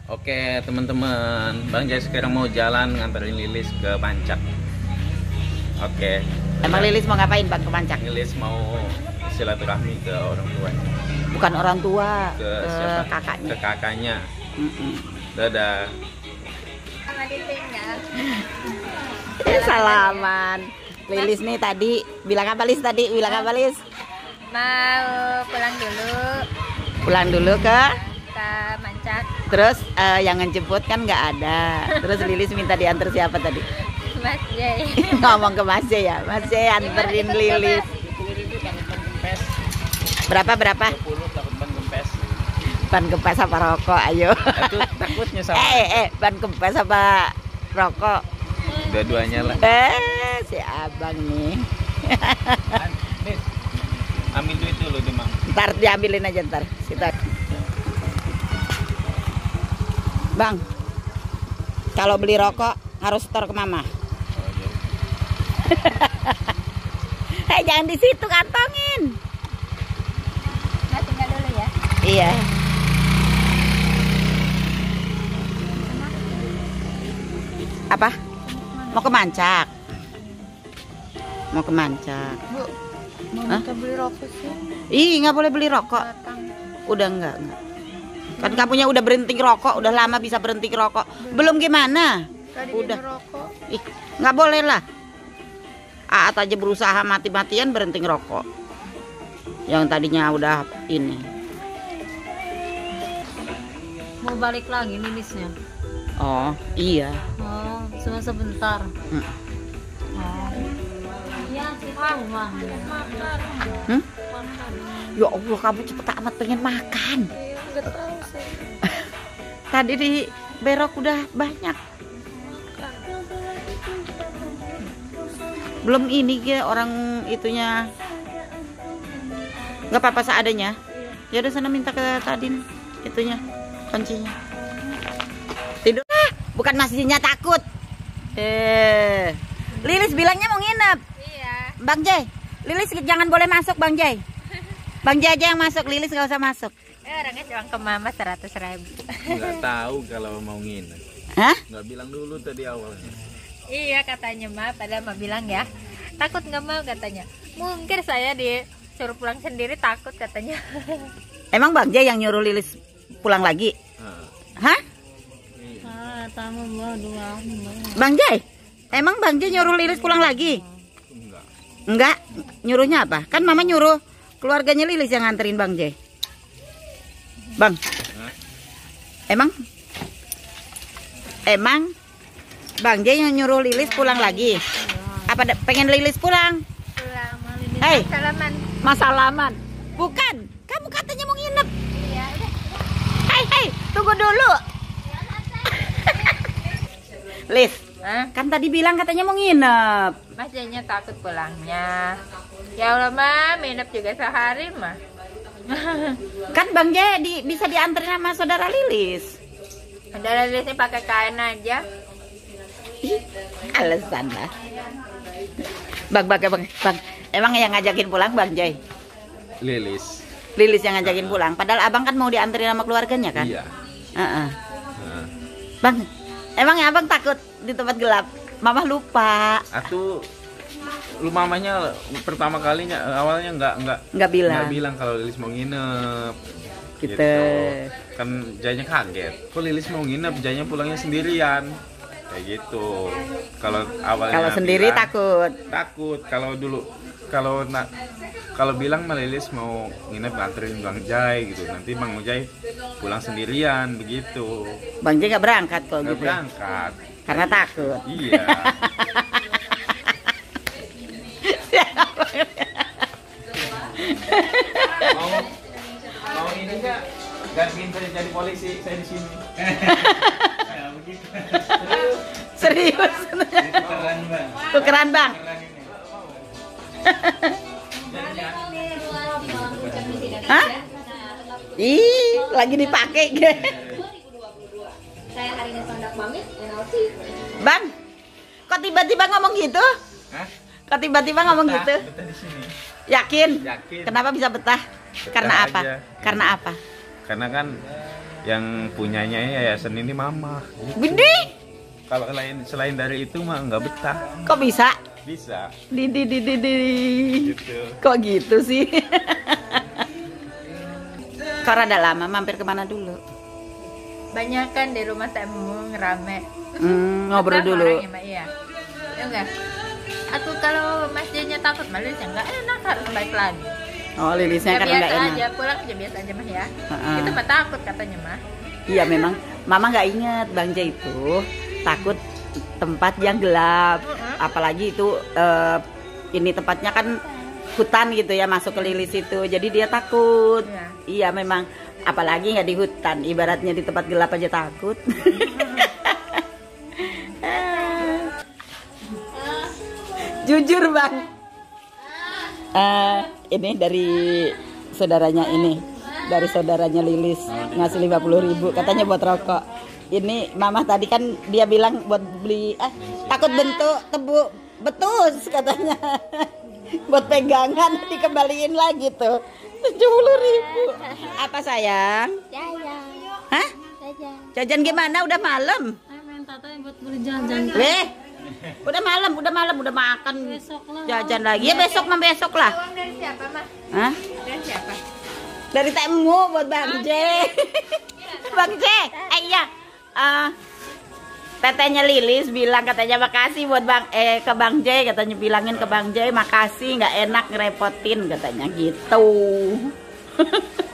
Oke teman-teman, Bang Jai sekarang mau jalan nganterin Lilis ke Pancak. Oke. Emang Lilis mau ngapain Bang ke Pancak? Lilis mau silaturahmi ke orang tuanya. Bukan orang tua, Ke ke siapa? kakaknya. Ke kakaknya. Mm-mm. Dadah. Salaman. Lilis nih tadi bilang apa Lis tadi? Bilang apa Lis? Mau pulang dulu Pulang dulu ke Pancak. terus yang ngejemput kan nggak ada. Terus Lilis minta diantar siapa tadi? Mas Jai. Ngomong ke Mas Jai ya. Mas Jai anterin Lilis. Berapa? 20 dapat ban gempes. Ban kempes apa rokok? Ayo. Itu takutnya sama. Ban kempes apa rokok? Dua-duanya lah. Si abang nih. Nis, ambil duit dulu deh, Mang. Ntar diambilin aja ntar. Situ. Bang, kalau beli rokok harus setor ke mama. Oh, iya. Hei, jangan di situ, kantongin. Nah, tinggal dulu ya. Iya. Apa? Mau ke Mancak. Mau ke Mancak. Bu, mau Hah? kita beli rokok sih. Ih, nggak boleh beli rokok. Batang. Udah enggak. Kan kamunya udah berhenti rokok, udah lama bisa berhenti rokok. Belum gimana? Tadi Udah. rokok. Ih, nggak boleh lah. Aat aja berusaha mati-matian berhenti ngerokok. Yang tadinya udah ini. Mau balik lagi Lilisnya. Oh, iya. Oh, cuma sebentar. Hmm. Oh. Iya, mah. Hmm? Ya Allah, kamu cepet amat pengen makan. Enggak tahu sih. Tadi di berok udah banyak. Belum ini ya orang itunya. Nggak apa-apa seadanya. Ya udah sana minta ke Tadin itunya, kuncinya. Tidur. Bukan masjidnya takut. Lilis bilangnya mau nginep. Iya. Bang Jai, Lilis jangan boleh masuk Bang Jai. Bang Jai aja yang masuk, Lilis nggak usah masuk. Orangnya cuma ke mama 100.000. Nggak tahu kalau mau nginep. Hah? Nggak bilang dulu tadi awalnya. Iya katanya mah, padahal mah bilang ya. Takut nggak mau katanya. Mungkin saya disuruh pulang sendiri takut katanya. Emang Bang Jai yang nyuruh Lilis pulang lagi? Nah, Hah? Tamu mau dua. Bang Jai? Emang Bang Jai nyuruh Lilis pulang lagi? enggak. Enggak, nyuruhnya apa? Kan mama nyuruh keluarganya Lilis yang nganterin Bang Jai. Bang, Hah? emang Bang Jai yang nyuruh Lilis pulang lagi? Apa pengen Lilis pulang? Pulang mau Lilis. Hei. Salaman. Masalaman? Bukan, kamu katanya mau nginep. Iya, udah. Hei, tunggu dulu. Lis, Hah? kan tadi bilang katanya mau nginep. Mas Jainya takut pulangnya. Ya Allah mah, minap juga sehari mah. Kan Bang Jai bisa dianterin sama saudara Lilis. Saudara Lilisnya pakai kain aja. Ih, alasan lah. Bang, emang yang ngajakin pulang Bang Jai? Lilis. Lilis yang ngajakin pulang. Padahal abang kan mau dianterin sama keluarganya kan? Iya. Heeh. Nah, Bang, emang ya abang takut di tempat gelap? Mama lupa. Atuh lu mamanya pertama kalinya awalnya Nggak bilang. bilang kalau Lilis mau nginep. Gitu. Kan Jainya kaget. Kok Lilis mau nginep, Jainya pulangnya sendirian. Kayak gitu. Kalau awalnya Kalau sendiri bilang, takut. takut. Kalau bilang mah Lilis mau nginep nganterin Bang Jai gitu. Nanti Bang Jai pulang sendirian begitu. Bang Jai nggak berangkat kok Nggak gitu. berangkat. Karena takut. Iya. mau ini enggak? Gantiin saya jadi polisi, saya di sini. Serius. Tukeran Bang. Hah? Ih, lagi dipakai. Bang, kok tiba-tiba ngomong gitu? Hah? Kok tiba-tiba ngomong Betah, gitu? betah di sini. Yakin? Yakin. Kenapa bisa betah? Betah Karena apa? aja. Karena apa? Karena kan yang punyanya yayasan ini mama. Gitu. Gede. Kalau selain dari itu mah nggak betah. Kok bisa? Bisa. Di. Gitu. Kok gitu sih? Kau rada lama mampir kemana dulu? Banyak kan di rumah temu ngerame. Ngobrol Betah dulu. orangnya, Mbak, iya. Ya enggak. Aku kalau masjidnya takut malah enggak enak, harus baik lagi. Oh, Lilisnya kan biasa enggak enak. aja, pulang aja biasa aja mah ya. Heeh. Itu mah takut katanya mah. Iya memang, Mama nggak ingat Bang Jay itu takut tempat yang gelap, apalagi itu ini tempatnya kan hutan gitu ya, masuk ke Lilis itu, jadi dia takut. Iya. Iya memang, apalagi nggak di hutan, ibaratnya di tempat gelap aja takut. Jujur Bang, ini dari saudaranya ini. Dari saudaranya Lilis ngasih 50.000 katanya buat rokok. Ini mama tadi kan dia bilang buat beli takut bentuk tebu betus katanya. Buat pegangan dikembaliin lagi tuh 70.000. Apa sayang? Jajan. Hah? Jajan. Jajan gimana? Udah malam. Minta tuh buat beli jajan. Udah malam, udah makan. Besok lah. Jajan lagi. Ya besok lah. Uang dari siapa, Mas? Hah? Dari siapa? Dari temu buat Bang J. Bang J, iya. Tetenya Lilis bilang katanya makasih buat ke Bang J, katanya bilangin ke Bang J makasih, nggak enak ngerepotin katanya gitu.